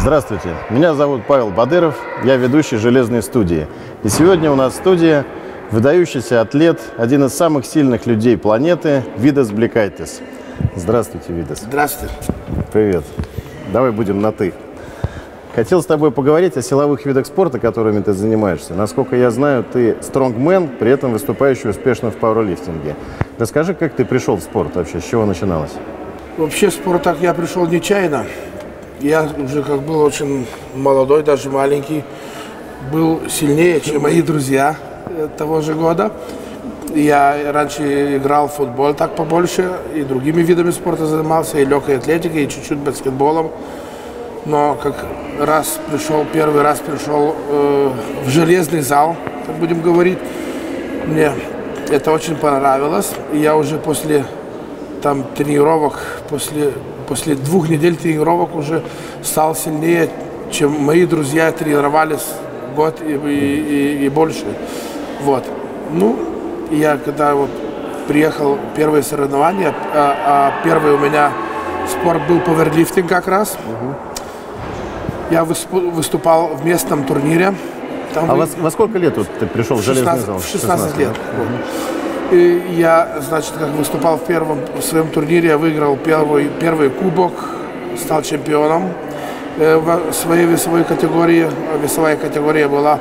Здравствуйте, меня зовут Павел Бадыров, я ведущий «Железной студии». И сегодня у нас в студии выдающийся атлет, один из самых сильных людей планеты, Видас Блекайтис. Здравствуйте, Видас. Здравствуйте. Привет. Давай будем на «ты». Хотел с тобой поговорить о силовых видах спорта, которыми ты занимаешься. Насколько я знаю, ты стронгмен, при этом выступающий успешно в пауэрлифтинге. Расскажи, как ты пришел в спорт вообще, с чего начиналось? Вообще в спорт так я пришел нечаянно. Я уже как был очень молодой, даже маленький, был сильнее, чем мои друзья того же года. Я раньше играл в футбол так побольше, и другими видами спорта занимался, и легкой атлетикой, и чуть-чуть баскетболом. Но как первый раз пришел в железный зал, так будем говорить, мне это очень понравилось. И я уже после тренировок, после 2 недель тренировок уже стал сильнее, чем мои друзья тренировались год и больше. Вот. Ну, я когда приехал первые соревнования, первый у меня спорт был пауэрлифтинг как раз. Я выступал в местном турнире. Во сколько лет ты пришел в железный зал? В 16 лет. И я, значит, как выступал в своем турнире, я выиграл первый кубок, стал чемпионом в своей весовой категории. Весовая категория была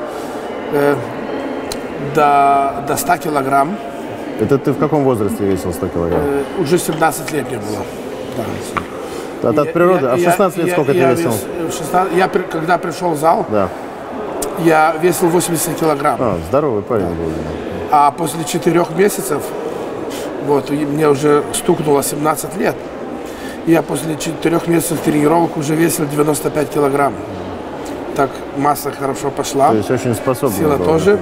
до 100 килограмм. Это ты в каком возрасте весил 100 килограмм? Уже 17 лет мне было. Да. От природы? А в 16 лет сколько ты весил? Я когда пришел в зал, да, я весил 80 килограмм. Здоровый парень был. А после 4 месяцев, мне уже стукнуло 17 лет, я после 4 месяцев тренировок уже весил 95 килограмм. Так масса хорошо пошла. То есть очень способный. Сила тоже.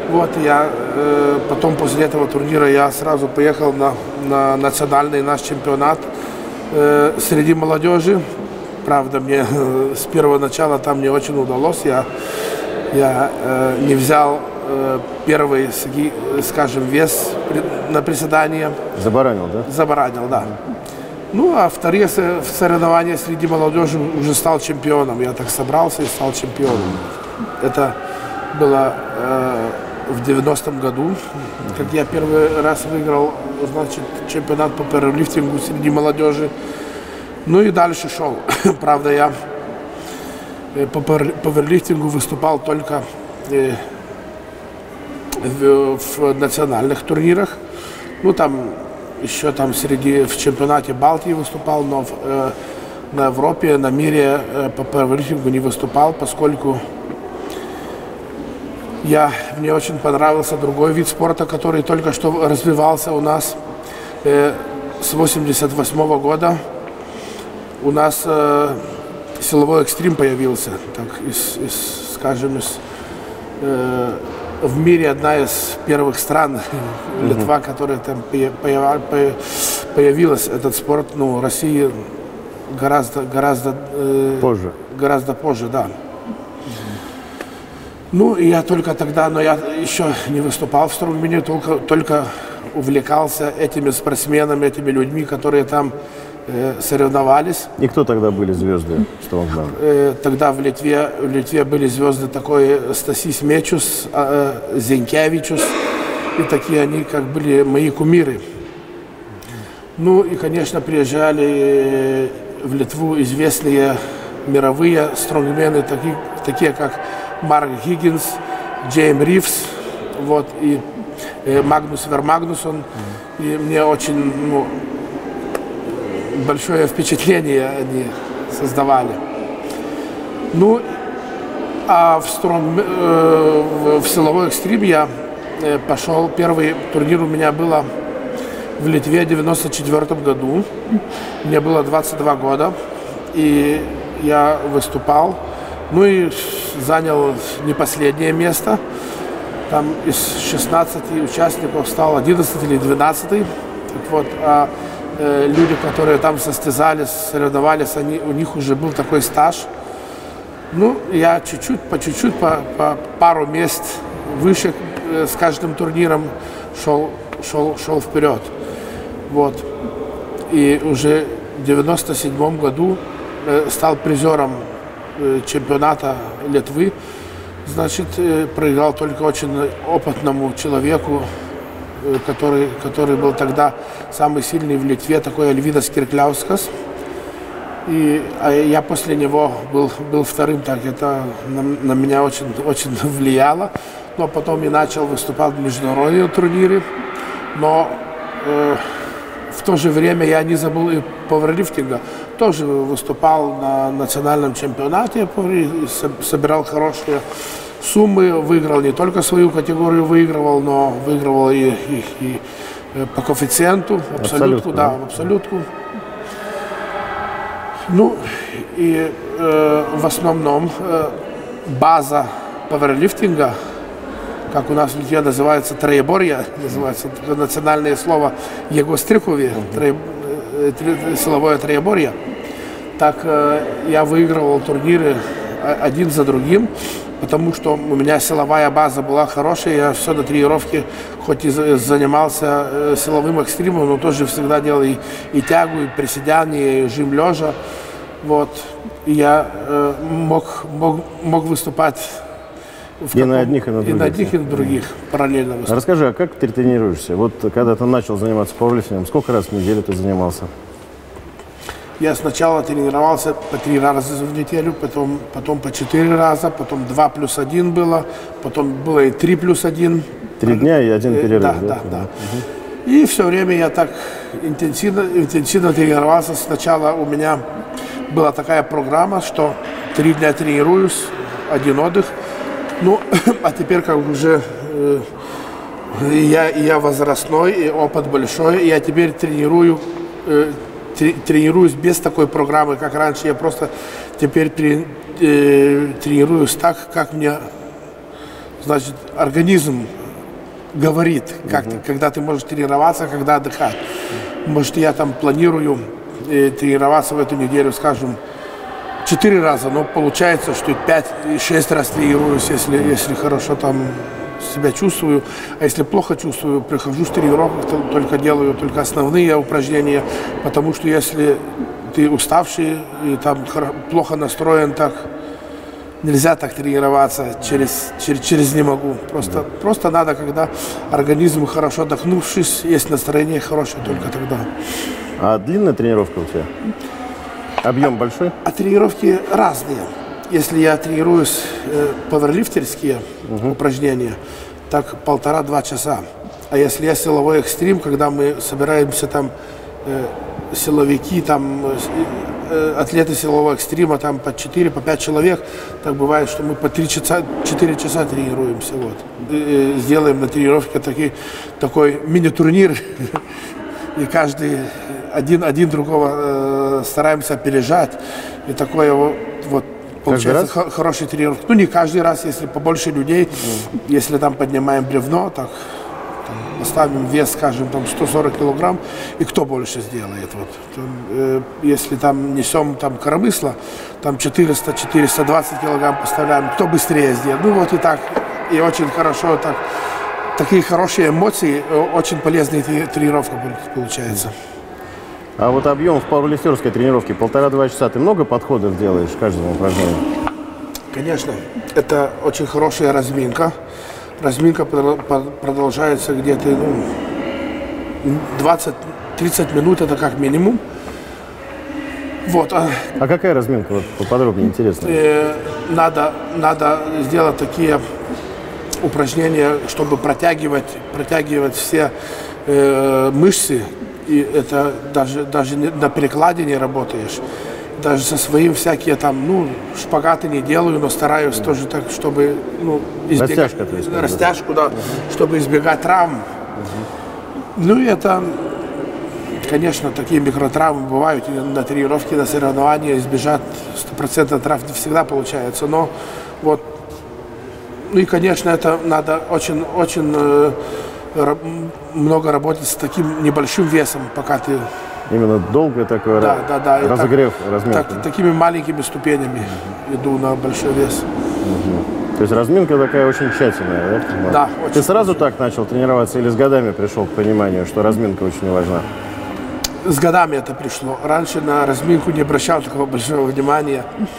Потом после этого турнира я сразу поехал на национальный наш чемпионат среди молодежи. Правда, мне с первого начала там не очень удалось. Я не взял первый, скажем, вес на приседание. Забаранил, да? Забаранил, да. Ну, а вторые соревнования среди молодежи уже стал чемпионом. Я так собрался и стал чемпионом. Это было в 90-м году, как я первый раз выиграл, значит, чемпионат по пауэрлифтингу среди молодежи. Ну и дальше шел. Правда, я по пауэрлифтингу выступал только в национальных турнирах. Ну, еще в чемпионате Балтии выступал, но на Европе, на мире по пауэрлифтингу не выступал, поскольку мне очень понравился другой вид спорта, который только что развивался у нас с 88 года. У нас силовой экстрим появился, в мире одна из первых стран, Литва, которая там появилась, этот спорт, Россия гораздо позже, да. Ну, и я только тогда, но я еще не выступал в стронгмене, только увлекался этими спортсменами, этими людьми, которые там соревновались. И кто тогда были звезды стронгмена? Тогда в Литве были звезды такой Стасис Мечус, Зенкевичус, и такие они как были мои кумиры. Ну и, конечно, приезжали в Литву известные мировые стронгмены, такие как Марк Хиггинс, Джейм Ривз, и Магнус Вермагнусон. И мне очень большое впечатление они создавали. Ну, а в силовой экстрим я пошел, первый турнир у меня было в Литве в 1994 году. Мне было 22 года, и я выступал. Ну и занял не последнее место. Там из 16 участников стал 11 или 12. Люди, которые там состязались, соревновались, у них уже был такой стаж. Ну, я по чуть-чуть, по пару мест выше с каждым турниром шел вперед. И уже в 1997 году стал призером чемпионата Литвы. Значит, проиграл только очень опытному человеку, который был тогда самый сильный в Литве, такой Альвидас Киркляускас. А я после него был вторым, так это на меня очень влияло. Но потом я начал выступать в международные турниры. Но в то же время я не забыл и пауэрлифтинга. Тоже выступал на национальном чемпионате, собирал хорошие суммы, выиграл не только свою категорию, но выигрывал и по коэффициенту, абсолютку, да, в абсолютку. Ну и в основном база пауэрлифтинга, как у нас в Литве называется троеборье, называется национальное слово егостриховье, силовое троеборье. Так я выигрывал турниры один за другим, потому что у меня силовая база была хорошая, я все на тренировке, хоть и занимался силовым экстримом, но тоже всегда делал и тягу, и приседания, и жим лежа. Вот. И я мог выступать и на одних, и на других. И на одних, и на других параллельно выступать. Расскажи, а как ты тренируешься? Вот когда ты начал заниматься пауэрлифтингом, сколько раз в неделю ты занимался? Я сначала тренировался по 3 раза в неделю, потом по 4 раза, потом 2+1 было, потом было и 3+1. 3 дня и 1 перерыв. Да. Угу. И все время я так интенсивно тренировался. Сначала у меня была такая программа, что 3 дня тренируюсь, 1 отдых. Ну, а теперь как уже я возрастной, и опыт большой, и я теперь тренируюсь без такой программы, как раньше. Я просто теперь тренируюсь так, как мне, значит, организм говорит, когда ты можешь тренироваться, когда отдыхать. Может, я там планирую тренироваться в эту неделю, скажем, 4 раза, но получается, что 5-6 раз тренируюсь, если хорошо там себя чувствую. А если плохо чувствую, прихожу с тренировок, делаю только основные упражнения, потому что если ты уставший и там плохо настроен, так нельзя так тренироваться, через не могу. Просто надо, когда организм хорошо отдохнувшись, есть настроение хорошее, только тогда. А длинная тренировка у тебя? Объем большой? А тренировки разные. Если я тренируюсь пауэрлифтерские упражнения, так 1,5-2 часа. А если я силовой экстрим, когда мы собираемся там силовики, там атлеты силового экстрима, там по 4-5 человек, так бывает, что мы по 4 часа тренируемся. Вот. Сделаем на тренировке такой мини-турнир, и каждый один другого стараемся опережать. И такое вот получается хороший тренировка. Ну, не каждый раз, если побольше людей, если там поднимаем бревно, так там, поставим вес, скажем, там 140 килограмм, и кто больше сделает. Вот. Там, если там несем там коромысло, там 400-420 килограмм поставляем, кто быстрее сделает. Ну вот и так, и очень хорошо так. Такие хорошие эмоции, очень полезная тренировка получается. А вот объем в пауэрлифтерской тренировке 1,5-2 часа. Ты много подходов делаешь к каждому упражнению? Конечно. Это очень хорошая разминка. Разминка продолжается где-то 20-30 минут, это как минимум. Вот. А какая разминка? Вот поподробнее, интересно. Надо сделать такие упражнения, чтобы протягивать все мышцы. И это даже на перекладе не работаешь. Даже со своим всякие там, шпагаты не делаю, но стараюсь тоже так, чтобы, избегать... Растяжка, то есть. Растяжку, да, чтобы избегать травм. Ну и это, конечно, такие микротравмы бывают. И на тренировке, на соревнования избежать 100% травм не всегда получается. Но вот, ну и, конечно, это надо очень много работать с таким небольшим весом, пока ты... Именно долго такой разогрев, разминка. Такими маленькими ступенями иду на большой вес. То есть разминка такая очень тщательная, да? Да. Ты сразу так начал тренироваться или с годами пришел к пониманию, что разминка очень важна? С годами это пришло. Раньше на разминку не обращал такого большого внимания.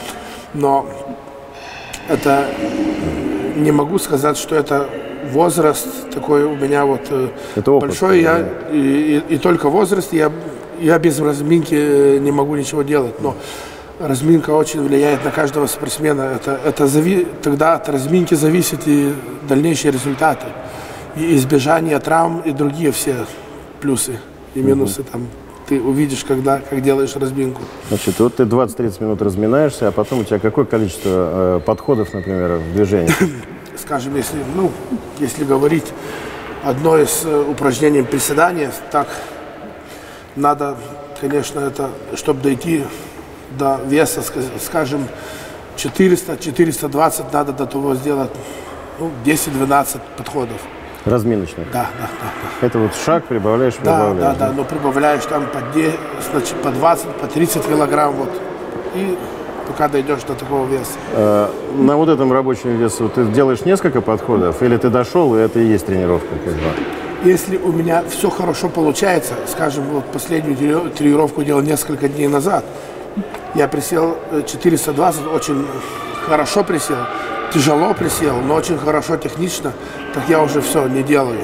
Но это не могу сказать, что это возраст такой у меня вот это опыт, большой. да. И только возраст, я без разминки не могу ничего делать. Но разминка очень влияет на каждого спортсмена. Тогда от разминки зависят и дальнейшие результаты. И избежание травм, и другие все плюсы и минусы. Там, ты увидишь, как делаешь разминку. Значит, вот ты 20-30 минут разминаешься, а потом у тебя какое количество подходов, например, в движении? Скажем, если говорить, одно из упражнений приседания, так надо, конечно, это, чтобы дойти до веса, скажем, 400-420, надо до того сделать 10-12 подходов. Разминочных? Да. Это вот шаг прибавляешь. Да, но прибавляешь там по 20, по 30 килограмм, вот, и пока дойдешь до такого веса. На вот этом рабочем весу ты делаешь несколько подходов, или ты дошел, и это и есть тренировка? Если у меня все хорошо получается, скажем, вот последнюю тренировку делал несколько дней назад, я присел 420, очень хорошо присел, тяжело присел, но очень хорошо технично, так я уже все не делаю.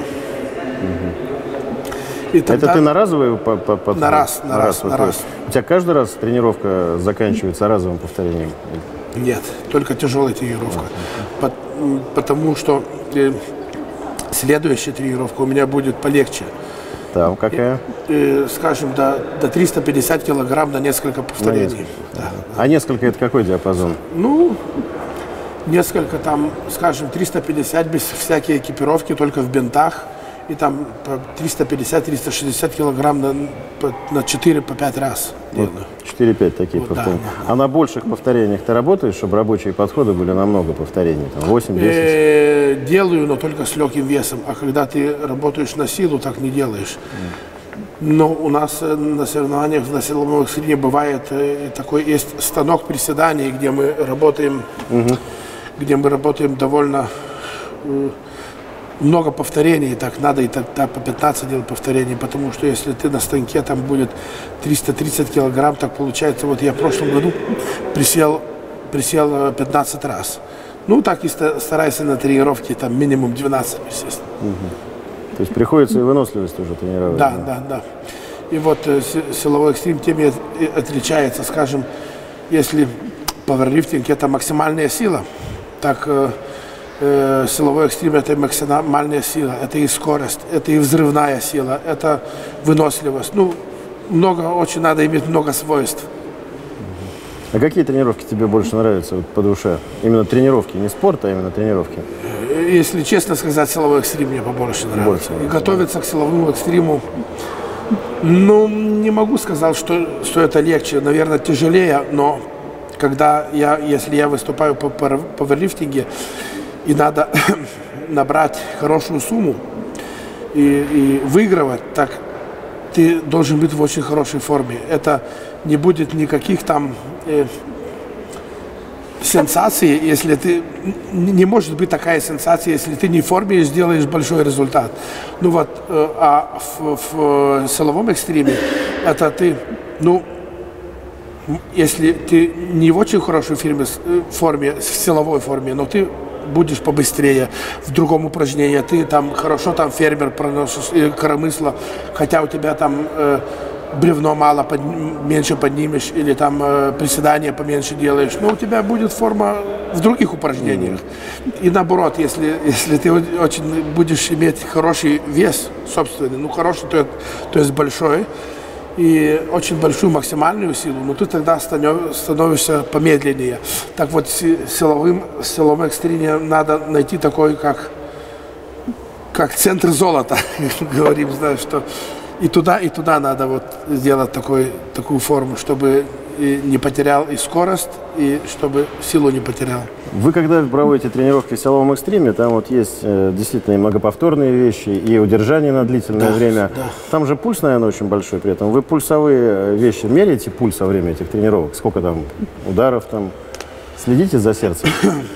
И тогда... Это ты на разовый На раз. У тебя каждый раз тренировка заканчивается разовым повторением? Нет, только тяжелая тренировка. Потому что следующая тренировка у меня будет полегче. Там какая? Скажем, до 350 килограмм на несколько повторений. Да. А несколько это какой диапазон? Несколько там, скажем, 350 без всякой экипировки, только в бинтах. И там 350-360 килограмм на 4-5 раз. 4-5 таких повторений. Да. А на больших повторениях ты работаешь, чтобы рабочие подходы были на много повторений? 8-10? Делаю, но только с легким весом. А когда ты работаешь на силу, так не делаешь. Но у нас на соревнованиях на силовом экстриме бывает такой есть станок приседаний, где мы работаем, довольно много повторений, так надо и тогда по 15 делать повторений, потому что если ты на станке там будет 330 килограмм, так получается, вот я в прошлом году присел 15 раз. Так и старайся на тренировке там минимум 12 присесть. То есть приходится и выносливость уже тренировать? Да. И вот силовой экстрим тем и отличается, скажем, если пауэрлифтинг это максимальная сила, так силовой экстрим это максимальная сила, это и скорость, это и взрывная сила, это выносливость. Очень надо иметь много свойств. А какие тренировки тебе больше нравятся по душе? Именно тренировки, не спорт, а именно тренировки? Если честно сказать, силовой экстрим мне побольше нравится. И готовиться к силовому экстриму, не могу сказать, что это легче, наверное, тяжелее, но если я выступаю по пауэрлифтинге, и надо набрать хорошую сумму и выигрывать, так ты должен быть в очень хорошей форме. Это не будет никаких там сенсаций, если ты... Не может быть такая сенсация, если ты не в форме и сделаешь большой результат. А в силовом экстриме это ты, если ты не в очень хорошей форме, в силовой форме, но ты будешь побыстрее в другом упражнении, ты там хорошо фермер проносишь, коромысло, хотя у тебя там бревно мало, меньше поднимешь, или там приседания поменьше делаешь, но у тебя будет форма в других упражнениях. И наоборот, если ты очень будешь иметь хороший вес собственный, хороший, то есть большой, и очень большую максимальную силу, но ты тогда становишься помедленнее. Так вот, в силовом экстриме надо найти такой, как центр золота, говорим, знаешь, что и туда надо сделать такую форму, чтобы и не потерял и скорость, и чтобы силу не потерял. Вы когда проводите тренировки в силовом экстриме, там есть действительно и многоповторные вещи, и удержание на длительное время. Да. Там же пульс, наверное, очень большой при этом. Вы пульсовые вещи меряете пульс во время этих тренировок? Сколько там ударов там? Следите за сердцем?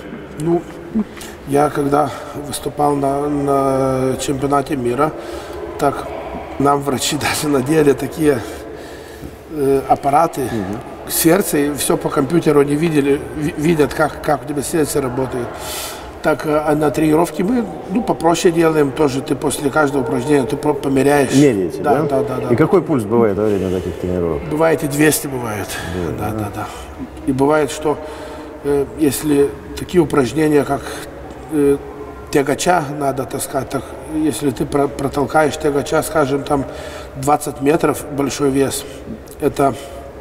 Я когда выступал на чемпионате мира, так нам врачи даже надели такие аппараты, сердце, и все по компьютеру они видят, как у тебя сердце работает. Так, а на тренировке мы, попроще делаем тоже. Ты после каждого упражнения ты померяешь. Меряете, да? Да. И какой пульс бывает во время таких тренировок? Бывает и 200 бывает. Да. И бывает, что если такие упражнения, как тягача надо таскать, так если ты протолкаешь тягача, скажем, там 20 метров большой вес, это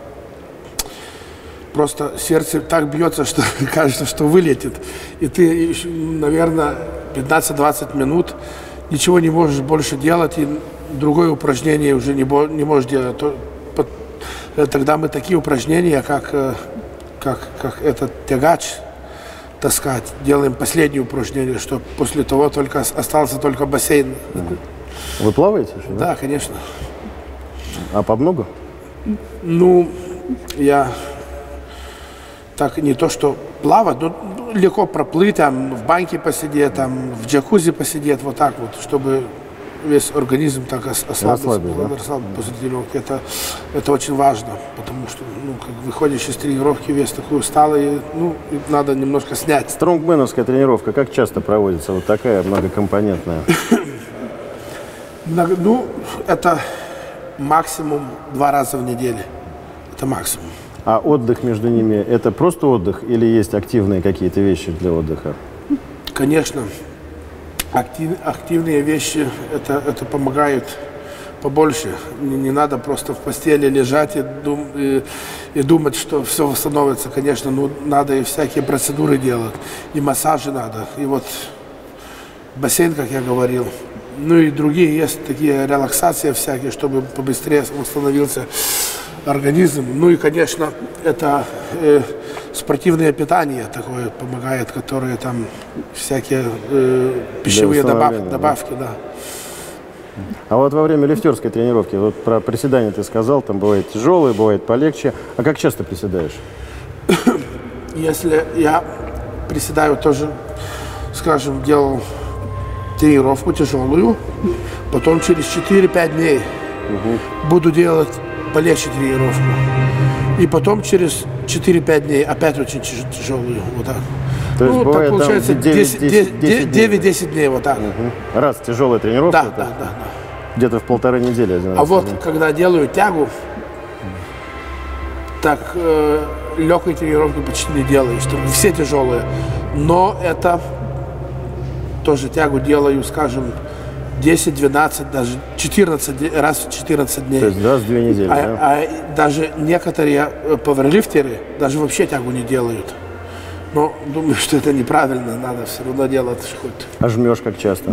просто сердце так бьется, что кажется, что вылетит. И ты, наверное, 15-20 минут ничего не можешь больше делать, и другое упражнение уже не можешь делать. Тогда мы такие упражнения, как этот тягач таскать, делаем последнее упражнение, что после того остался только бассейн. Вы плаваете еще, да? Да, конечно. А по много? Я так не то, что плавать, но легко проплыть, там, в баньке посидеть, там, в джакузи посидеть, вот так вот, чтобы весь организм так расслабился после тренировки. Это очень важно, потому что, как выходишь из тренировки, весь такой усталый, и надо немножко снять. Стронгменовская тренировка как часто проводится? Вот такая многокомпонентная. Это максимум 2 раза в неделю. Это максимум. А отдых между ними – это просто отдых или есть активные какие-то вещи для отдыха? Конечно. Активные вещи это помогает побольше. Не надо просто в постели лежать и думать, что все восстановится. Конечно, надо и всякие процедуры делать, и массажи надо, и вот бассейн, как я говорил. И другие есть такие релаксации всякие, чтобы побыстрее восстановился организм. И, конечно, это спортивное питание такое помогает, которые там всякие пищевые добавки, да. А вот во время лифтерской тренировки, вот про приседания ты сказал, там бывает тяжелые, бывает полегче. А как часто приседаешь? Если я приседаю тоже, скажем, делал тренировку тяжелую, потом через 4-5 дней буду делать полегче тренировку. И потом через 4-5 дней опять очень тяжелую. Вот так. То есть бывает, так получается 9-10 дней вот так. Раз тяжелая тренировка? Да. Где-то в 1,5 недели. Один раз, вот когда делаю тягу, так легкой тренировки почти не делаю, что все тяжелые. Но это тоже тягу делаю, скажем, 10, 12, даже 14 раз в 14 дней. То есть раз в 2 недели, да? А даже некоторые пауэрлифтеры даже вообще тягу не делают. Но думаю, что это неправильно, надо все равно делать хоть. А жмешь как часто?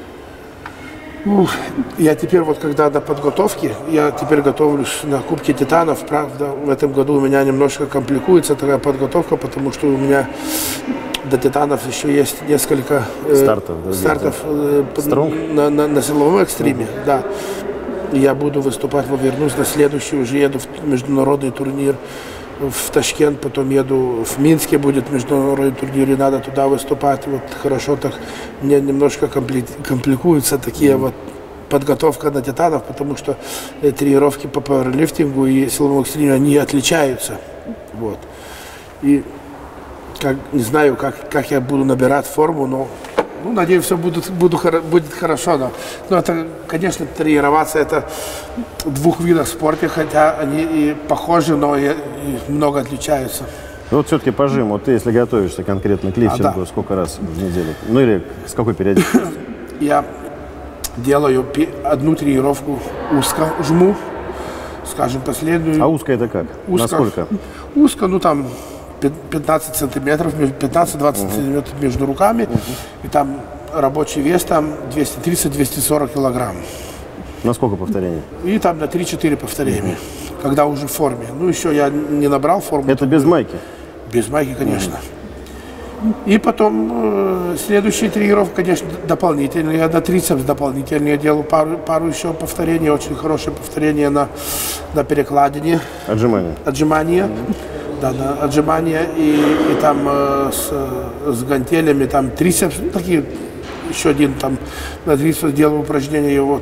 Я теперь вот когда до подготовки, я теперь готовлюсь на Кубке Титанов. Правда, в этом году у меня немножко компликуется такая подготовка, потому что у меня до Титанов еще есть несколько стартов на силовом экстриме. Да. Я буду выступать, вернусь на следующий, уже еду в международный турнир в Ташкент, потом еду в Минске, будет международный турнир, и надо туда выступать. Вот хорошо так, мне немножко компликуются такие вот подготовка на Титанов, потому что тренировки по пауэрлифтингу и силовому экстриму, они отличаются. Вот. И не знаю, как я буду набирать форму, но надеюсь, все будет хорошо. Но это, конечно, тренироваться это в 2 видах спорта, хотя они и похожи, но и много отличаются. Вот все-таки по жиму, ты если готовишься конкретно к лифтингу, сколько раз в неделю? Или с какой периодичностью? Я делаю одну тренировку узко жму, скажем, последнюю. А узко это как? Насколько? Узко, там 15 сантиметров, 15-20 сантиметров между руками, и там рабочий вес там 230-240 килограмм. На сколько повторений? И там на 3-4 повторения, когда уже в форме. Еще я не набрал форму. Это без майки? Без майки, конечно. И потом следующая тренировка, конечно, дополнительная. Я на трицепс дополнительно делаю пару еще повторений, очень хорошие повторения на перекладине. Отжимания. Да, отжимания и там с гантелями, там трицепс, такие, еще один там на трицепс делаю упражнения, вот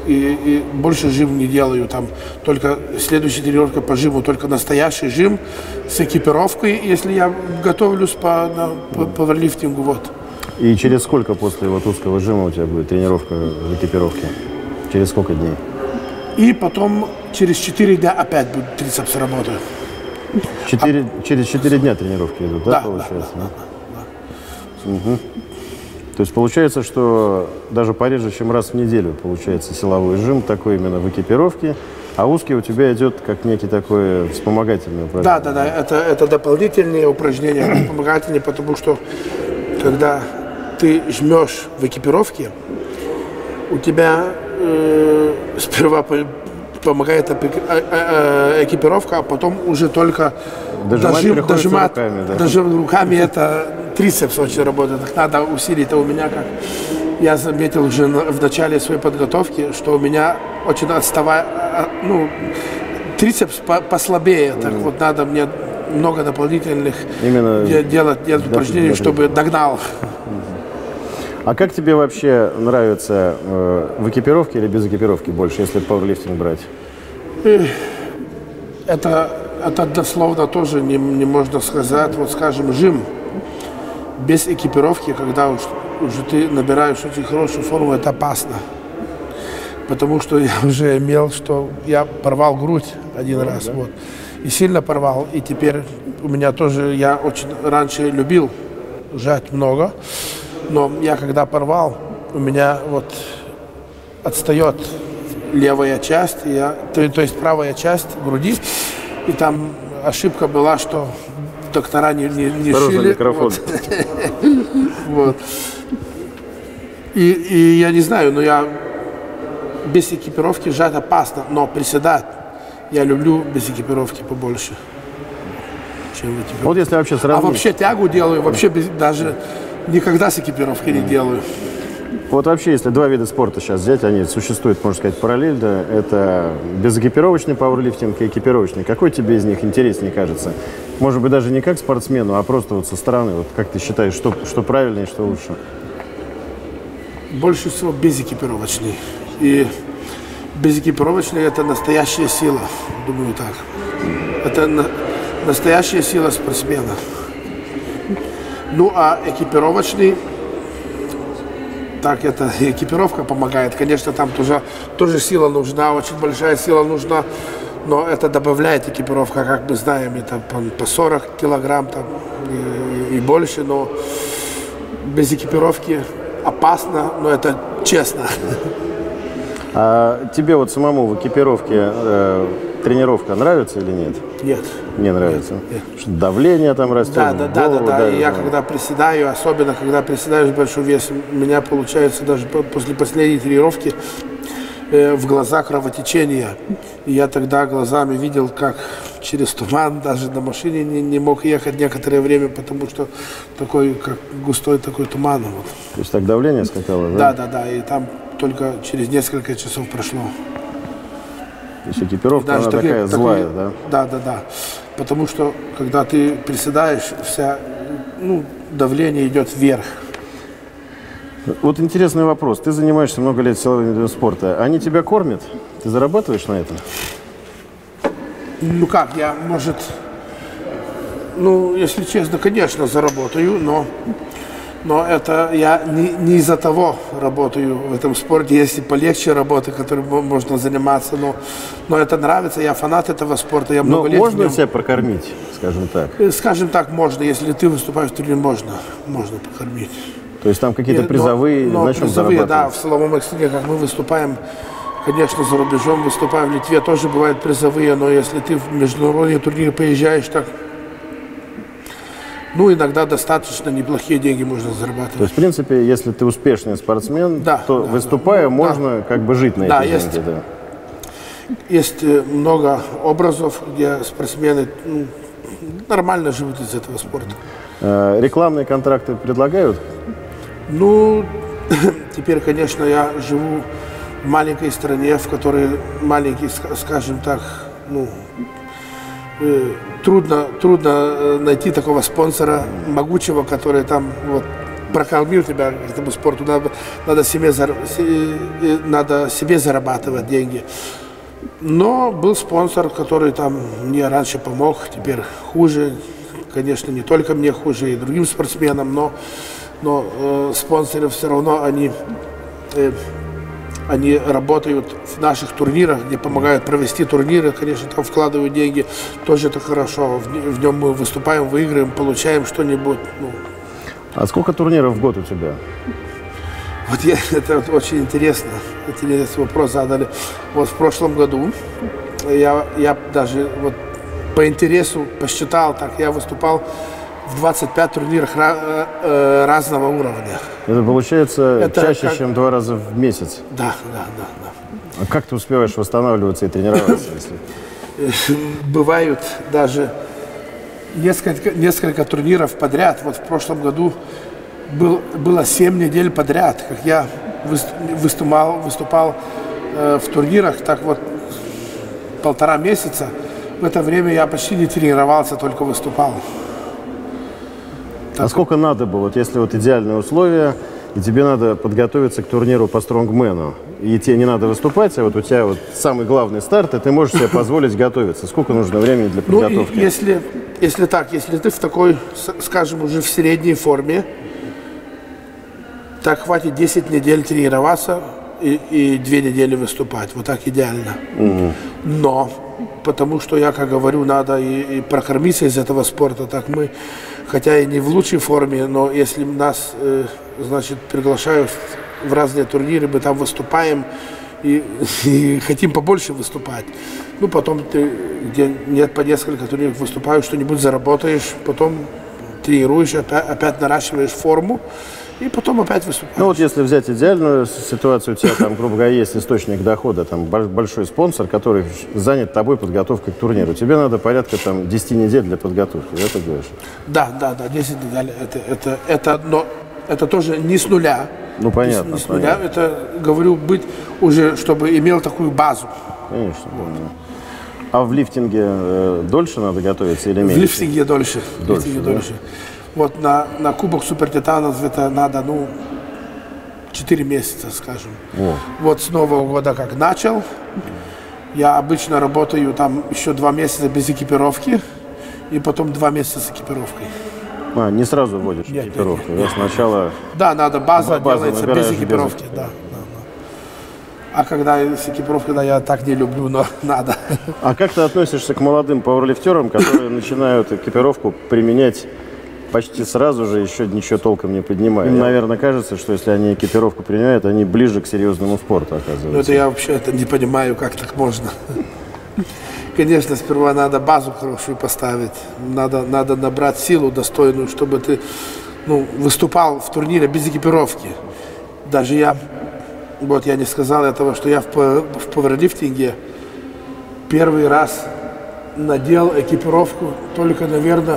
и больше жим не делаю. Там только следующая тренировка по жиму, только настоящий жим с экипировкой, если я готовлюсь по пауэрлифтингу. Вот. И через сколько после вот узкого жима у тебя будет тренировка в экипировке? Через сколько дней? И потом через 4 дня опять будет трицепс работать. Через 4 дня тренировки идут, да, получается? Да. Угу. То есть получается, что даже пореже, чем раз в неделю получается силовой жим, такой именно в экипировке, а узкий у тебя идет как некий такой вспомогательный упражнение. Да, это дополнительные упражнения, вспомогательные, потому что когда ты жмешь в экипировке, у тебя сперва помогает экипировка, а потом уже только дожимать руками, это трицепс очень работает. Так надо усилить. А у меня, как я заметил уже в начале своей подготовки, что у меня очень трицепс послабее. Так вот надо мне много дополнительных делать упражнений, чтобы догнал. А как тебе вообще нравится в экипировке или без экипировки больше, если пауэрлифтинг брать? Это дословно тоже не можно сказать. Вот скажем, жим без экипировки, когда уже ты набираешь очень хорошую форму, это опасно. Потому что я уже имел, что я порвал грудь один раз. Вот, и сильно порвал. И теперь у меня тоже, я очень раньше любил жать много. Но я когда порвал, у меня вот отстает левая часть, то есть правая часть груди, и там ошибка была, что доктора не шили. Микрофон. Вот. И я не знаю, но я без экипировки жать опасно, но приседать я люблю без экипировки побольше, чем в экипировке. Вот если вообще сравнить. А вообще тягу делаю, вообще даже никогда с экипировкой не делаю. Вот вообще, если два вида спорта сейчас взять, они существуют, можно сказать, параллельно. Это безэкипировочный пауэрлифтинг и экипировочный. Какой тебе из них интереснее кажется? Может быть, даже не как спортсмену, а просто вот со стороны. Вот как ты считаешь, что правильнее, что лучше? Больше всего безэкипировочный. И безэкипировочный – это настоящая сила, думаю так. Это настоящая сила спортсмена. Ну, а экипировочный, так, это экипировка помогает. Конечно, там тоже сила нужна, очень большая сила нужна, но это добавляет экипировка, как мы знаем, это по 40 килограмм там, и больше, но без экипировки опасно, но это честно. А тебе вот самому в экипировке тренировка нравится или нет? Нет. Не нравится? Нет. Что давление там растет? Да. И я когда приседаю, особенно когда приседаю с большой весом, у меня получается даже после последней тренировки в глаза кровотечение. И я тогда глазами видел, как через туман, даже на машине не мог ехать некоторое время, потому что такой, как густой такой туман. Вот. То есть так давление скакало, да? Да. И там только через несколько часов прошло. То есть экипировка, она такая злая, да? Да. Потому что, когда ты приседаешь, давление идет вверх. Вот интересный вопрос. Ты занимаешься много лет силовым видом спорта. Они тебя кормят? Ты зарабатываешь на этом? Ну как, если честно, конечно, заработаю, но это я не из-за того работаю в этом спорте. Есть и полегче работы, которой можно заниматься, но это нравится, я фанат этого спорта. Я много лет можно себя прокормить, скажем так? Скажем так, можно. Если ты выступаешь в турнире, можно прокормить. То есть там какие-то призовые, на чем призовые, да, в силовом экстриме, как мы выступаем, конечно, за рубежом, выступаем в Литве, тоже бывают призовые, но если ты в международные турниры поезжаешь, так, иногда достаточно неплохие деньги можно зарабатывать. То есть, в принципе, если ты успешный спортсмен, то выступая, можно как бы жить на эти деньги. Да. Есть много образов, где спортсмены нормально живут из этого спорта. Рекламные контракты предлагают? Теперь, конечно, я живу в маленькой стране, в которой маленький, скажем так, трудно найти такого спонсора могучего, который там прокормил тебя к этому спорту, надо себе зарабатывать деньги. Но был спонсор, который там мне раньше помог, теперь хуже. Конечно, не только мне хуже, и другим спортсменам, но спонсоры все равно, они работают в наших турнирах, где помогают провести турниры, конечно, там вкладывают деньги, тоже это хорошо. В нем мы выступаем, выигрываем, получаем что-нибудь. Ну. А сколько турниров в год у тебя? Вот это вот очень интересный вопрос задали. Вот в прошлом году я даже вот по интересу посчитал, так я выступал в 25 турнирах разного уровня. Это получается чаще, чем 2 раза в месяц? Да. А как ты успеваешь восстанавливаться и тренироваться? Бывают даже несколько турниров подряд. Вот в прошлом году было 7 недель подряд, как я выступал в турнирах, так вот 1,5 месяца. В это время я почти не тренировался, только выступал. А сколько надо было, вот если вот идеальные условия, и тебе надо подготовиться к турниру по стронгмену, и тебе не надо выступать, а вот у тебя вот самый главный старт, и ты можешь себе позволить готовиться. Сколько нужно времени для подготовки? Ну, если ты в такой, скажем, уже в средней форме, так хватит 10 недель тренироваться и 2 недели выступать. Вот так идеально. Но, потому что я, как говорю, надо и прокормиться из этого спорта, так мы, хотя и не в лучшей форме, но если нас, значит, приглашают в разные турниры, мы там выступаем и хотим побольше выступать. Ну, потом ты, где нет по несколько турниров выступаешь, что-нибудь заработаешь, потом тренируешь, опять наращиваешь форму, и потом опять выступаешь. Ну вот если взять идеальную ситуацию, у тебя там, грубо говоря, есть источник дохода, там большой спонсор, который занят тобой подготовкой к турниру. Тебе надо порядка там 10 недель для подготовки, да, ты говоришь? Да, 10 недель, но это тоже не с нуля. Ну понятно. Не с нуля, это, говорю, быть уже, чтобы имел такую базу. Конечно. Вот. А в лифтинге дольше надо готовиться или меньше? В лифтинге дольше. Дольше. Вот на Кубок Супер Титанов это надо, 4 месяца, скажем. Вот с Нового года как начал, я обычно работаю там еще 2 месяца без экипировки, и потом 2 месяца с экипировкой. Не сразу вводишь экипировку, да? Сначала... Да, надо, база делается без экипировки, да. А когда с экипировкой, да, я так не люблю, но надо. А как ты относишься к молодым пауэрлифтерам, которые начинают экипировку применять почти сразу же, еще ничего толком не поднимая? Им, наверное, кажется, что если они экипировку применяют, они ближе к серьезному спорту оказываются. Ну, это я вообще не понимаю, как так можно. Конечно, сперва надо базу хорошую поставить, надо набрать силу достойную, чтобы ты выступал в турнире без экипировки. Даже я не сказал этого, что я в пауэрлифтинге первый раз надел экипировку только, наверное,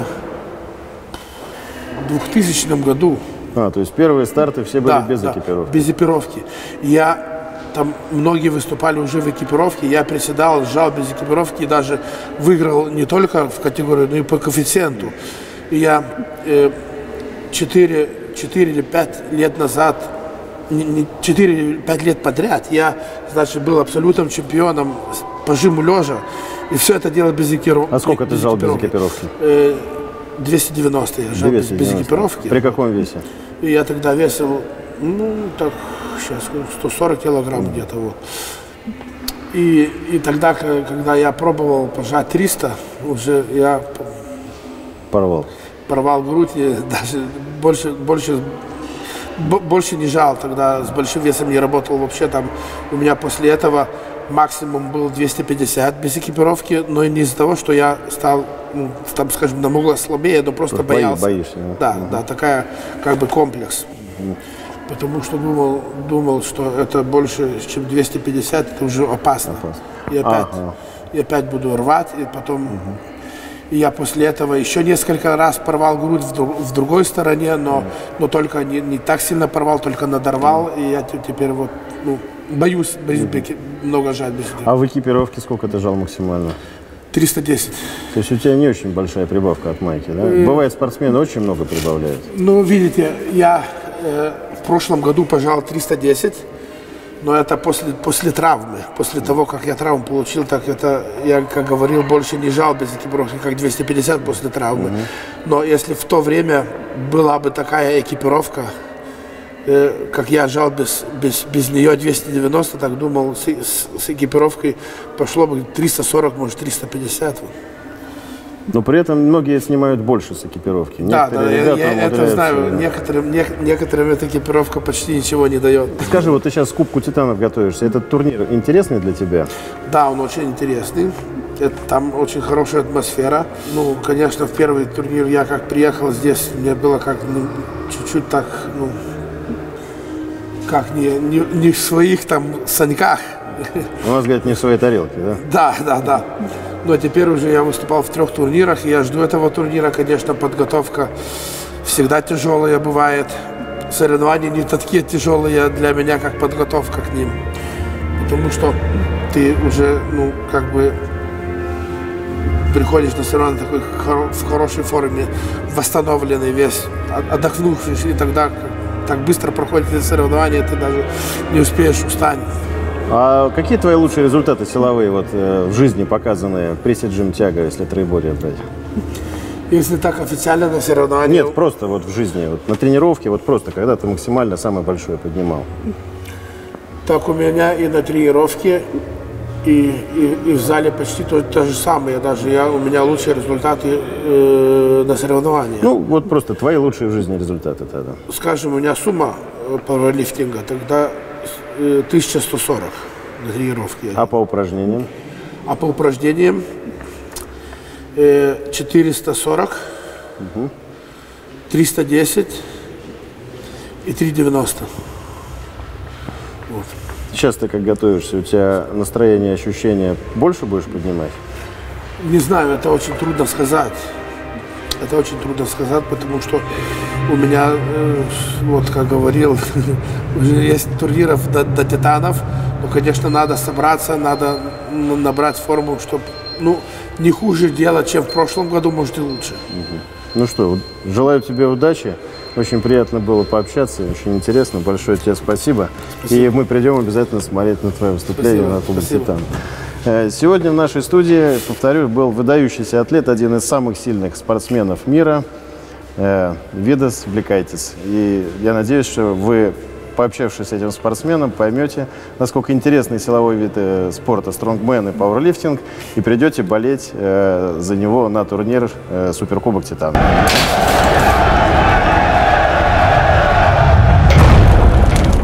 в 2000 году. То есть первые старты все были без экипировки? Без экипировки. Там многие выступали уже в экипировке, я приседал, сжал без экипировки и даже выиграл не только в категории, но и по коэффициенту. И я 4 или 5 лет назад, 4 или 5 лет подряд, я, значит, был абсолютным чемпионом по жиму лежа, и все это делал без экипировки. А сколько ты жал без экипировки? 290 я жал без экипировки. При каком весе? И я тогда весил, сейчас 140 килограмм где-то вот. И тогда, когда я пробовал пожать 300, уже я порвал грудь, и даже больше не жал. Тогда с большим весом не работал вообще. Там у меня после этого максимум был 250 без экипировки, но не из-за того, что я стал, там, скажем, намного слабее, но просто боялся. Боишься, да, такая как бы комплекс. Потому что думал, что это больше, чем 250, это уже опасно. И опять буду рвать, и потом... И я после этого еще несколько раз порвал грудь в другой стороне, но только не так сильно порвал, только надорвал. И я теперь боюсь много жать. А в экипировке сколько ты жал максимально? 310. То есть у тебя не очень большая прибавка от майки, да? Бывает, спортсмены очень много прибавляют. Ну, видите, я в прошлом году пожал 310, но это после травмы. После того, как я травму получил, так это, я, как говорил, больше не жал без экипировки, как 250 после травмы. Но если в то время была бы такая экипировка, как я жал без нее 290, так думал, с экипировкой пошло бы 340, может 350. Но при этом многие снимают больше с экипировки. Да, я это знаю. Некоторым эта экипировка почти ничего не дает. Скажи, вот ты сейчас к Кубку Титанов готовишься. Этот турнир интересный для тебя? Да, он очень интересный. Там очень хорошая атмосфера. Ну, конечно, в первый турнир я как приехал здесь, мне было как чуть-чуть так, как не в своих там саньках. У нас, говорят, не в своей тарелке, да? Да. Но теперь уже я выступал в 3 турнирах, и я жду этого турнира. Конечно, подготовка всегда тяжелая бывает. Соревнования не такие тяжелые для меня, как подготовка к ним. Потому что ты уже, приходишь на соревнования такой в хорошей форме, восстановленный весь, отдохнувший, и тогда так быстро проходит эти соревнования, ты даже не успеешь устать. А какие твои лучшие результаты силовые в жизни показанные при седжим тяга, если троеборье брать? Если так официально на соревновании? Нет, просто в жизни, на тренировке, просто когда ты максимально самое большое поднимал. Так у меня и на тренировке, и в зале почти то же самое. У меня лучшие результаты на соревнованиях. Просто твои лучшие в жизни результаты тогда. Скажем, у меня сумма пауэрлифтинга тогда 1140 на тренировке. А по упражнениям? А по упражнениям 440, 310 и 390. Вот. Сейчас ты как готовишься, у тебя настроение, ощущения больше будешь поднимать? Не знаю, это очень трудно сказать. Потому что у меня, как говорил, уже есть турниров до титанов, но, конечно, надо собраться, надо набрать форму, чтобы, не хуже делать, чем в прошлом году, может и лучше. Ну что, желаю тебе удачи. Очень приятно было пообщаться, очень интересно. Большое тебе спасибо. И мы придем обязательно смотреть на твое выступление на Кубок Титанов. Сегодня в нашей студии, повторю, был выдающийся атлет, один из самых сильных спортсменов мира, Видас Бликайтис. И я надеюсь, что вы, пообщавшись с этим спортсменом, поймете, насколько интересный силовой вид спорта стронгмен и пауэрлифтинг, и придете болеть за него на турнир Суперкубок Титанов.